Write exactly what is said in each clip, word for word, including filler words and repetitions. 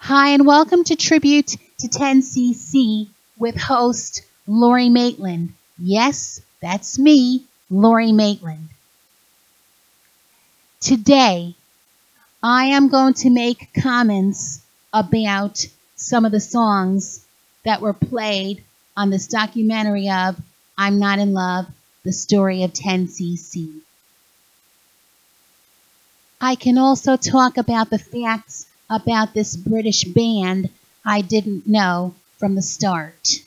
Hi, and welcome to Tribute to ten C C with host Laurie Maitland. Yes, that's me, Laurie Maitland. Today, I am going to make comments about some of the songs that were played on this documentary of I'm Not in Love, the story of ten C C. I can also talk about the facts about this British band I didn't know from the start.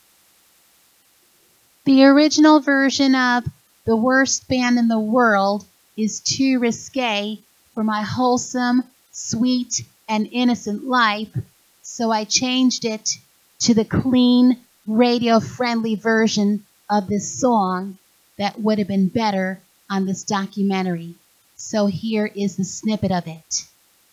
The original version of The Worst Band in the World is too risque for my wholesome, sweet, and innocent life, so I changed it to the clean, radio-friendly version of this song that would have been better on this documentary. So here is the snippet of it.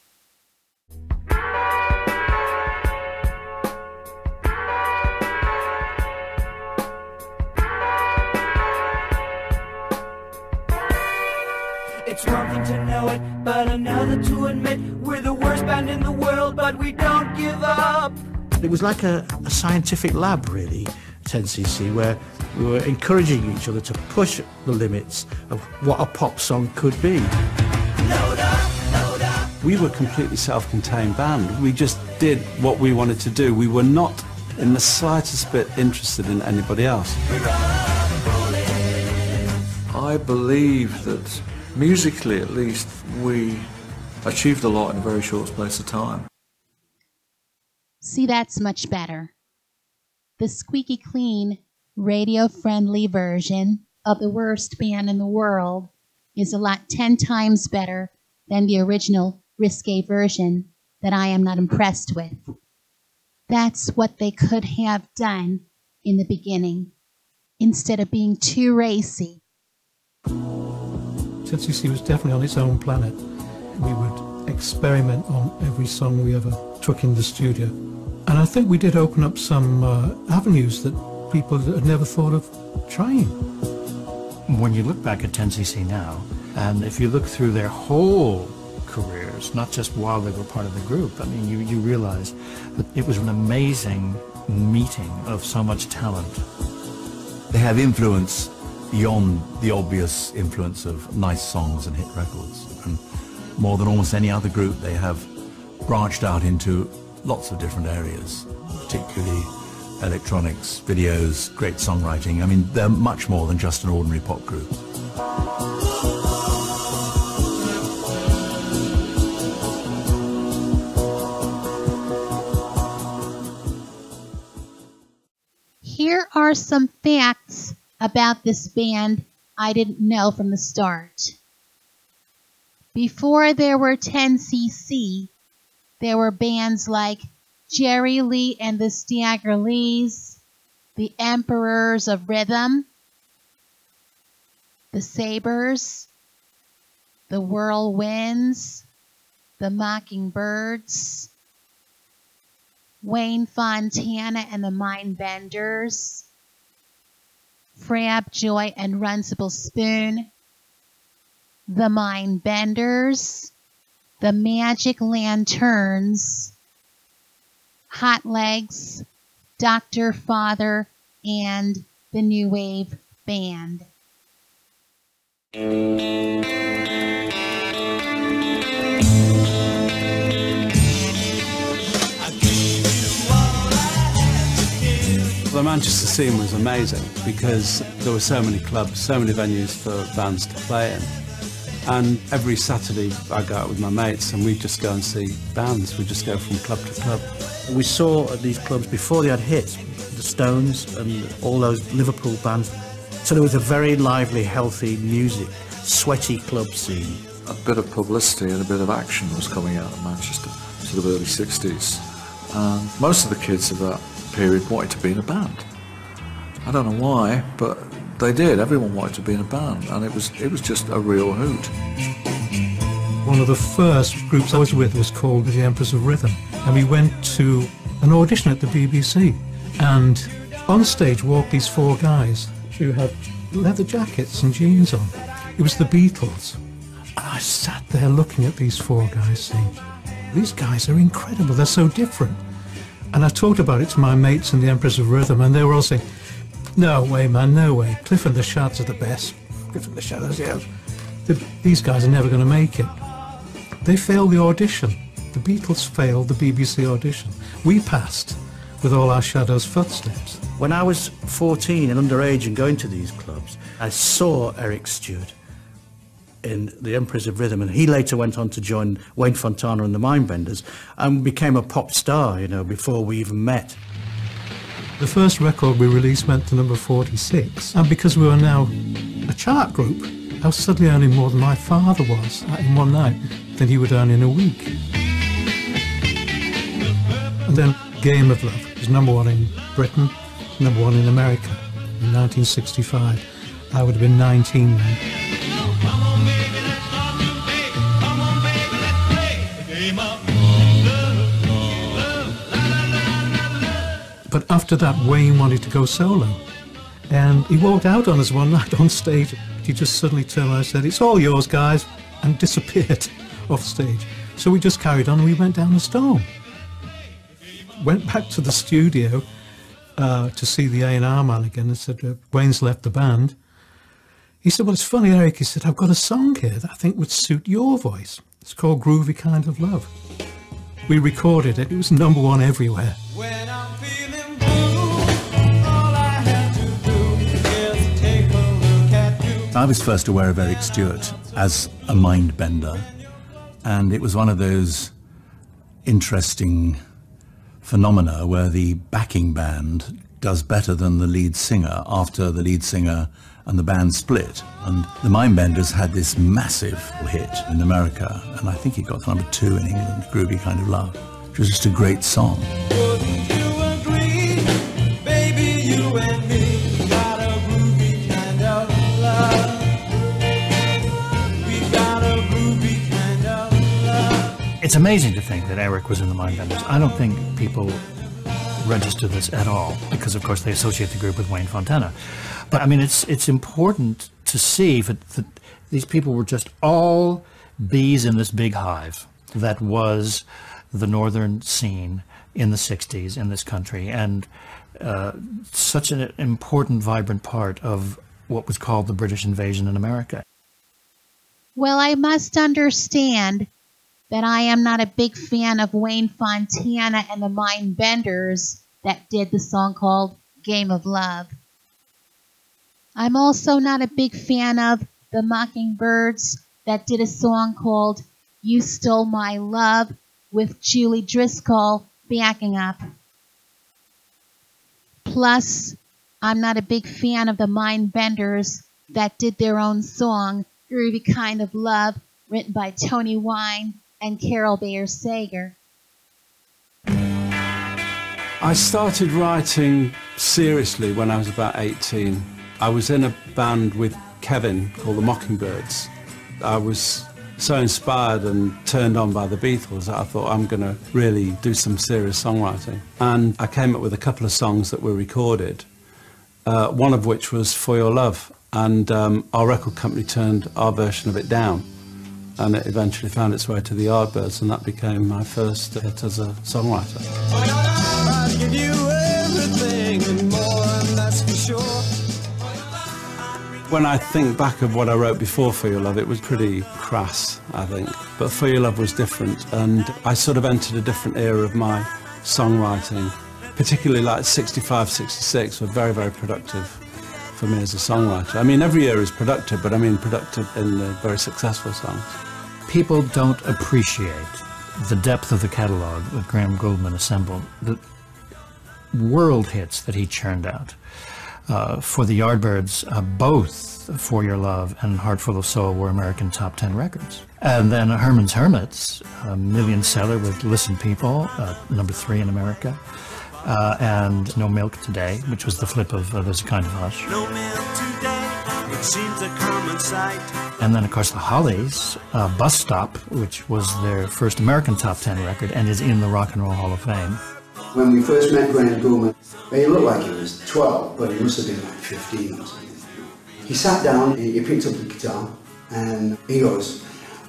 It's one thing to know it, but another to admit we're the worst band in the world, but we don't give up. It was like a, a scientific lab, really, ten C C, where we were encouraging each other to push the limits of what a pop song could be. Load up, load up. We were a completely self-contained band. We just did what we wanted to do. We were not in the slightest bit interested in anybody else. I believe that musically, at least, we achieved a lot in a very short space of time. See, that's much better. The squeaky clean, radio-friendly version of The Worst Band in the World is a lot ten times better than the original risque version that I am not impressed with. That's what they could have done in the beginning, instead of being too racy. ten C C was definitely on its own planet. We would experiment on every song we ever took in the studio. And I think we did open up some uh, avenues that people had never thought of trying. When you look back at ten C C now, and if you look through their whole careers, not just while they were part of the group, I mean, you, you realize that it was an amazing meeting of so much talent. They have influence beyond the obvious influence of nice songs and hit records. And more than almost any other group, they have branched out into lots of different areas, particularly electronics, videos, great songwriting. I mean, they're much more than just an ordinary pop group. Here are some facts about this band I didn't know from the start. Before there were ten C C, there were bands like Jerry Lee and the Stagger Lees, the Emperors of Rhythm, the Sabres, the Whirlwinds, the Mockingbirds, Wayne Fontana and the Mindbenders, Frab Joy and Runcible Spoon, the Mindbenders, the Magic Lanterns, Hot Legs, Doctor Father, and the New Wave Band. The Manchester scene was amazing because there were so many clubs, so many venues for bands to play in. And every Saturday I go out with my mates and we'd just go and see bands. We'd just go from club to club. We saw at these clubs, before they had hits, the Stones and all those Liverpool bands. So there was a very lively, healthy music, sweaty club scene. A bit of publicity and a bit of action was coming out of Manchester, sort of early sixties. And most of the kids of that period wanted to be in a band. I don't know why, but they did. Everyone wanted to be in a band, and it was it was just a real hoot. One of the first groups I was with was called the Emperors of Rhythm, and we went to an audition at the B B C, and on stage walked these four guys who had leather jackets and jeans on. It was the Beatles. And I sat there looking at these four guys saying, these guys are incredible, they're so different. And I talked about it to my mates in the Emperors of Rhythm, and they were all saying, no way, man, no way. Cliff and the Shads are the best. Cliff and the Shadows, yeah. The, these guys are never going to make it. They failed the audition. The Beatles failed the B B C audition. We passed with all our Shadows footsteps. When I was fourteen and underage and going to these clubs, I saw Eric Stewart in the Emperors of Rhythm, and he later went on to join Wayne Fontana and the Mindbenders and became a pop star, you know, before we even met. The first record we released went to number forty-six, and because we were now a chart group, I was suddenly earning more than my father was in one night than he would earn in a week. And then Game of Love was number one in Britain, number one in America in nineteen sixty-five. I would have been nineteen then. But after that, Wayne wanted to go solo, and he walked out on us one night on stage. He just suddenly turned around and said, "It's all yours, guys," and disappeared off stage. So we just carried on and we went down the storm. Went back to the studio uh, to see the A and R man again and said, uh, Wayne's left the band. He said, well, it's funny, Eric. He said, I've got a song here that I think would suit your voice. It's called Groovy Kind of Love. We recorded it. It was number one everywhere. When I'm feeling blue, all I have to do is take a look at you. I was first aware of Eric Stewart as a mind bender, and it was one of those interesting phenomena where the backing band does better than the lead singer after the lead singer and the band split. And the Mindbenders had this massive hit in America, and I think it got to number two in England, Groovy Kind of Love, which was just a great song. Wouldn't you agree, baby, you and me got a groovy kind of love. We got a groovy kind of love. It's amazing to think that Eric was in the Mindbenders. I don't think people register this at all, because of course they associate the group with Wayne Fontana. But I mean, it's it's important to see that, that these people were just all bees in this big hive that was the northern scene in the sixties in this country, and uh, such an important, vibrant part of what was called the British invasion in America. Well, I must understand that I am not a big fan of Wayne Fontana and the Mindbenders that did the song called Game of Love. I'm also not a big fan of the Mockingbirds that did a song called You Stole My Love with Julie Driscoll backing up. Plus, I'm not a big fan of the Mindbenders that did their own song, Groovy Kind of Love, written by Tony Wine and Carol Bayer Sager. I started writing seriously when I was about eighteen. I was in a band with Kevin called the Mockingbirds. I was so inspired and turned on by the Beatles that I thought I'm going to really do some serious songwriting. And I came up with a couple of songs that were recorded, uh, one of which was For Your Love. And um, our record company turned our version of it down. And it eventually found its way to the Yardbirds, and that became my first hit as a songwriter. I'll give you everything and more, and that's for sure. When I think back of what I wrote before For Your Love, it was pretty crass, I think. But For Your Love was different, and I sort of entered a different era of my songwriting. Particularly like sixty-five, sixty-six were very, very productive for me as a songwriter. I mean, every year is productive, but I mean productive in the very successful songs. People don't appreciate the depth of the catalog that Graham Gouldman assembled, the world hits that he churned out. Uh, for the Yardbirds, uh, both For Your Love and Heart Full of Soul were American top ten records. And then Herman's Hermits, a million seller with Listen People, uh, number three in America. Uh, and No Milk Today, which was the flip of uh, There's a Kind of Hush. No milk today, it seems a common sight. And then, of course, the Hollies, uh, Bus Stop, which was their first American top ten record and is in the Rock and Roll Hall of Fame. When we first met Graham Gouldman, he looked like he was twelve, but he must have been like fifteen or something. He sat down, he picked up the guitar, and he goes,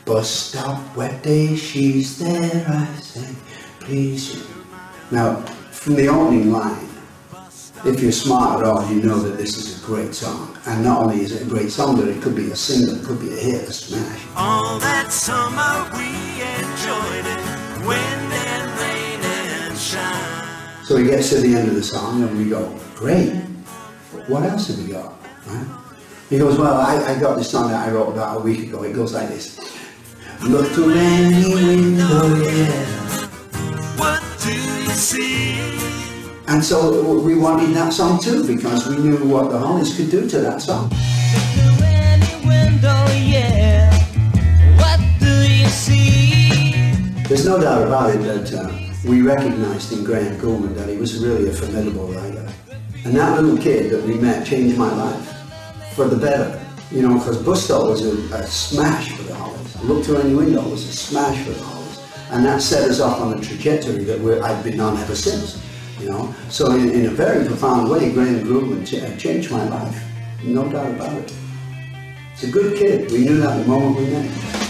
Bus stop, wet day, she's there, I say, please you. Now, from the opening line, if you're smart at all, you know that this is a great song. And not only is it a great song, but it could be a single, it could be a hit, a smash. All that summer we enjoyed it, wind and rain and shine. So he gets to the end of the song and we go, great, what else have we got, right? He goes, well, I, I got this song that I wrote about a week ago. It goes like this. Look through any window, yeah. What do you see? And so we wanted that song too, because we knew what the Hollies could do to that song. Look through any window, yeah. What do you see? There's no doubt about it that uh, we recognised in Graham Gouldman that he was really a formidable writer. And that little kid that we met changed my life for the better. You know, because Bus Stop was a, a smash for the Hollies. Look Through Any Window was a smash for the Hollies. And that set us off on a trajectory that we're, I've been on ever since. You know, so in, in a very profound way, Graham Gouldman ch changed my life. No doubt about it. It's a good kid. We knew that the moment we met him.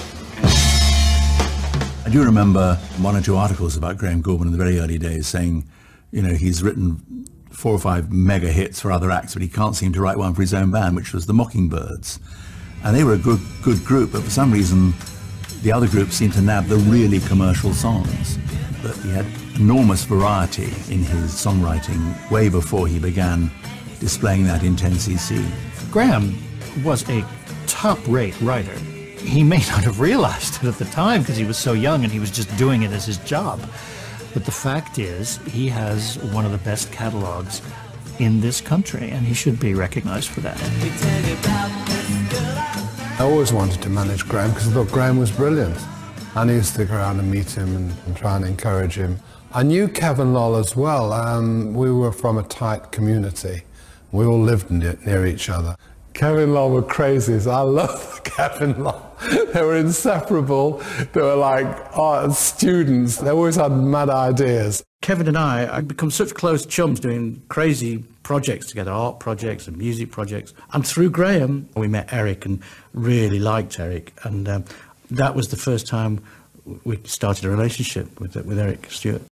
I do remember one or two articles about Graham Gouldman in the very early days saying, you know, he's written four or five mega hits for other acts, but he can't seem to write one for his own band, which was the Mockingbirds. And they were a good, good group, but for some reason, the other groups seemed to nab the really commercial songs. But he had enormous variety in his songwriting way before he began displaying that in ten C C. Graham was a top-rate writer. He may not have realized it at the time because he was so young and he was just doing it as his job. But the fact is, he has one of the best catalogs in this country, and he should be recognized for that. I always wanted to manage Graham because I thought Graham was brilliant. And I used to go around and meet him and, and try and encourage him. I knew Kevin Lol as well. Um, we were from a tight community. We all lived near each other. Kevin Lol were crazies. I love Kevin Lol. They were inseparable. They were like art students. They always had mad ideas. Kevin and I had become such close chums doing crazy projects together, art projects and music projects. And through Graham, we met Eric and really liked Eric. And um, that was the first time we started a relationship with, with Eric Stewart.